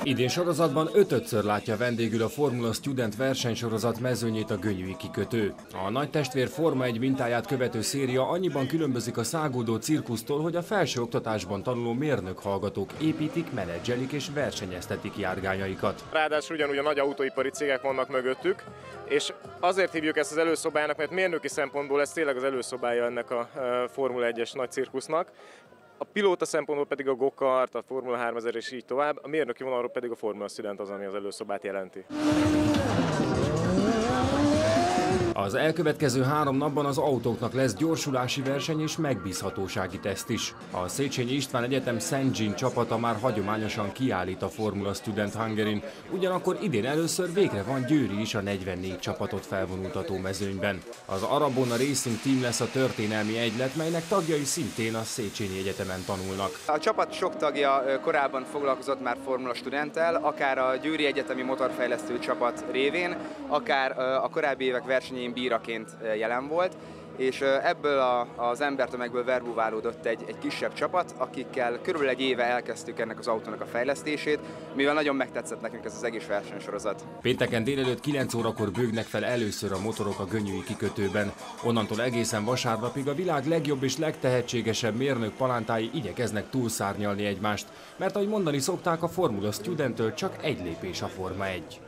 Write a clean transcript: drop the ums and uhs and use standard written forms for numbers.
Idén sorozatban ötödször látja vendégül a Formula Student versenysorozat mezőnyét a Gönyűi kikötő. A nagy testvér Forma 1 mintáját követő széria annyiban különbözik a száguldó cirkusztól, hogy a felsőoktatásban tanuló mérnök hallgatók építik, menedzselik és versenyeztetik járgányaikat. Ráadásul ugyanúgy a nagy autóipari cégek vannak mögöttük, és azért hívjuk ezt az előszobájának, mert mérnöki szempontból ez tényleg az előszobája ennek a Formula 1-es nagy cirkusznak. A pilóta szempontból pedig a go-kart, a Formula 3000 és így tovább, a mérnöki vonalról pedig a Formula Student az, ami az előszobát jelenti. Az elkövetkező 3 napban az autóknak lesz gyorsulási verseny és megbízhatósági teszt is. A Széchenyi István Egyetem Szent Jean csapata már hagyományosan kiállít a Formula Student Hungaryn, ugyanakkor idén először végre van Győri is a 44 csapatot felvonultató mezőnyben. Az Arabona Racing Team lesz a történelmi egylet, melynek tagjai szintén a Széchenyi Egyetemen tanulnak. A csapat sok tagja korábban foglalkozott már Formula Studenttel, akár a Győri Egyetemi Motorfejlesztő csapat révén, akár a korábbi évek versenyén bíraként jelen volt, és ebből az embertömegből verbuválódott egy kisebb csapat, akikkel körülbelül egy éve elkezdtük ennek az autónak a fejlesztését, mivel nagyon megtetszett nekünk ez az egész versenysorozat. Pénteken délelőtt 9 órakor bőgnek fel először a motorok a Gönyűi kikötőben. Onnantól egészen vasárnapig a világ legjobb és legtehetségesebb mérnök palántái igyekeznek túlszárnyalni egymást, mert ahogy mondani szokták, a Formula Studenttől csak egy lépés a Forma 1.